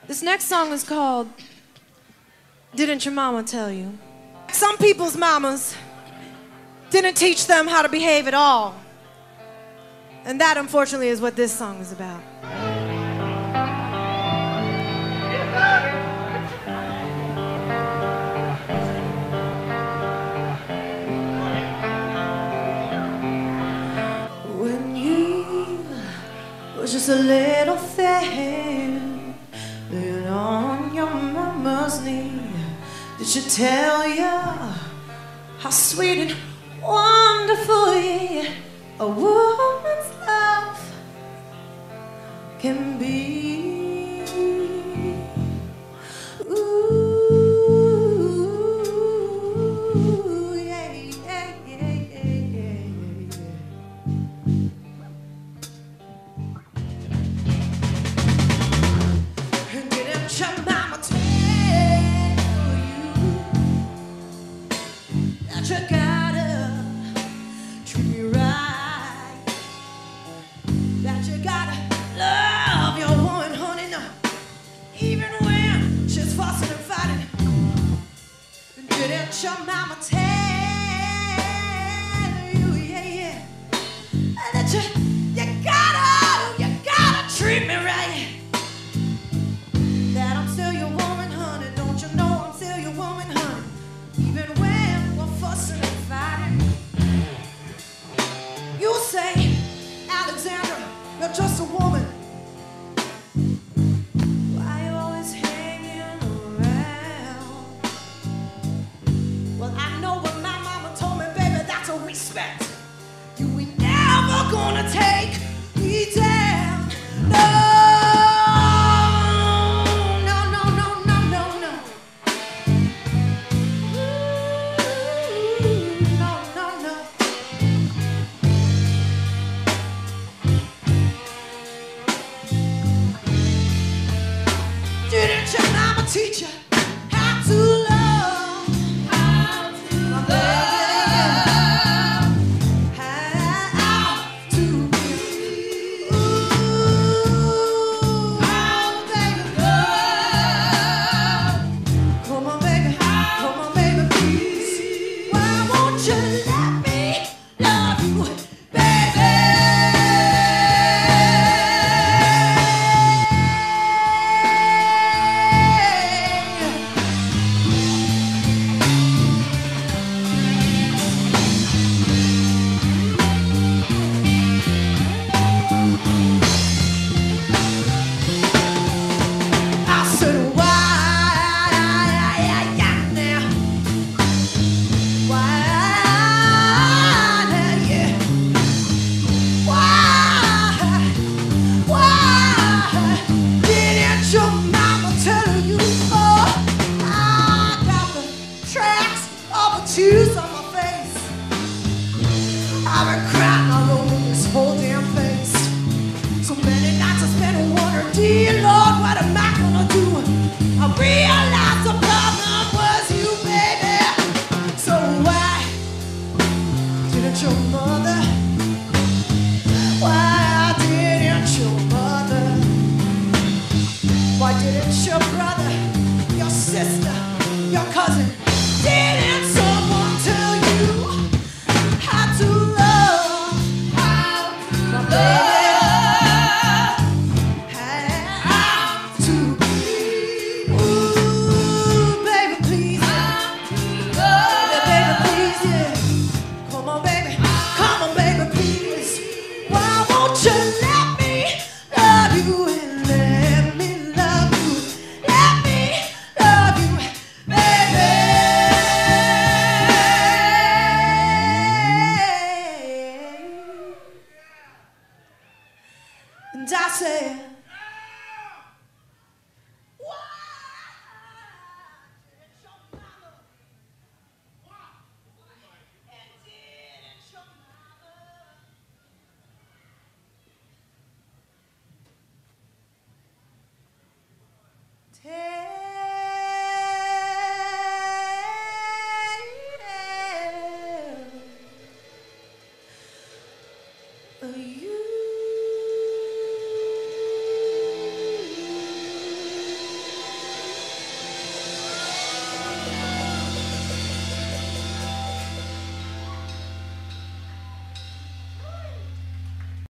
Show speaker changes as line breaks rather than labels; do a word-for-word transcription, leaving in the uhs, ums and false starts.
This next song is called Didn't Your Mama Tell You? Some people's mamas didn't teach them how to behave at all. And that, unfortunately, is what this song is about. When you was just a little thing, laying on your mama's knee, did she tell you how sweet and wonderful yeah, a woman's love can be? Ooh, yeah, yeah, yeah, yeah, yeah, yeah. And didn't your mama tell you that you gotta treat me right, that you gotta love your woman, honey, no, even when she's fussing and fighting? Didn't your mama tell you, yeah, yeah, that you, you gotta, you gotta treat me right, that I'm still your woman, honey, don't you know I'm still your woman, honey, even when we're fussing and fighting? You say, Alexandra, you're just a woman. Why you always hanging around? Well, I know what my mama told me, baby, that's a respect. You ain't never gonna take me down. No, no, no, no, no, no, no. Ooh, no, no, no. Didn't your mama teach you how to love? How to love. How to be. Ooh, how baby love. Come on, baby. Come on, baby, please. Why won't you let me love you, baby? I said, why now? Why now, yeah? Why? Why didn't your mama tell you? Oh, I got the tracks of the tears on my face. I've been crying all over this whole damn place. So many nights I spent wondering, dear Lord, what am I gonna do? I realized the problem was you, baby. So why didn't your mother? Why didn't your mother? Why didn't your brother, your sister, your cousin? Didn't